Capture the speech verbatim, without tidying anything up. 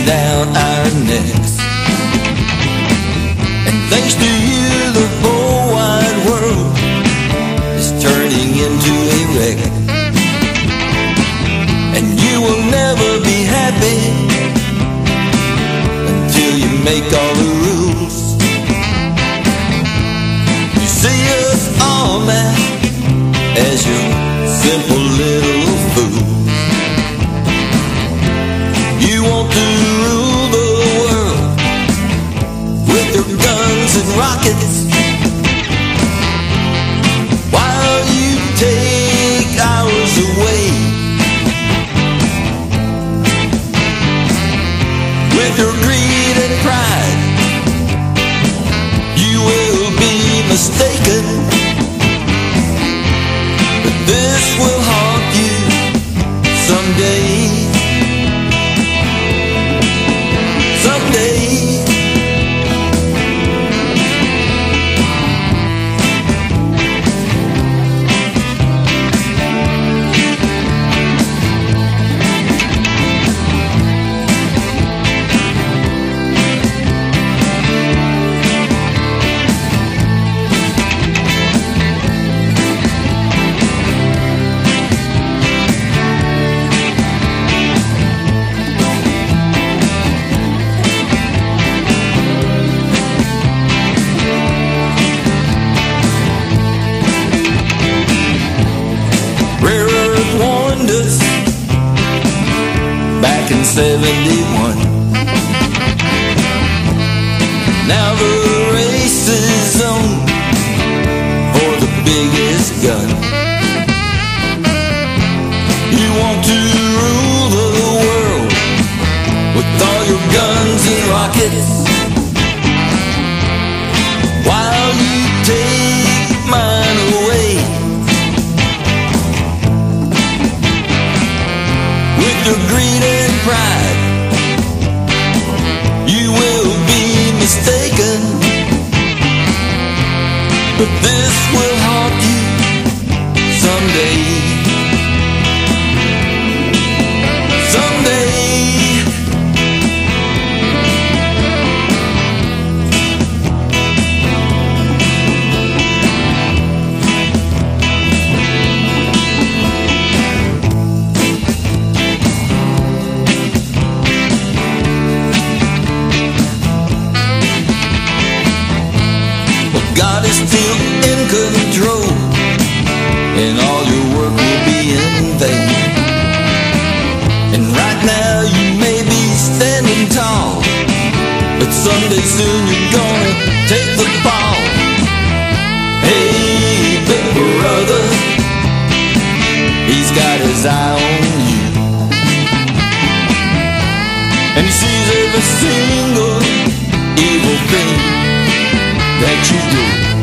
down our necks. And thanks to you, the whole wide world is turning into a wreck. And you will never be happy until you make all the rules. You see us all now as your simple little fools. You want to rule the world with your guns and rockets, while you take ours away. With your greed and pride, you will be mistaken, but this will haunt you someday. Someday. Back in seventy-one, now the race is on for the biggest gun. You want to rule the world with all your guns and rockets, while you take mine away. With your greed and pride, you will be mistaken, but this will haunt you someday. Someday. God is still in control, and all your work will be in vain. And right now you may be standing tall, but someday soon you're gonna take the fall. Hey, big brother, he's got his eye on you, and he sees every single evil thing that you do.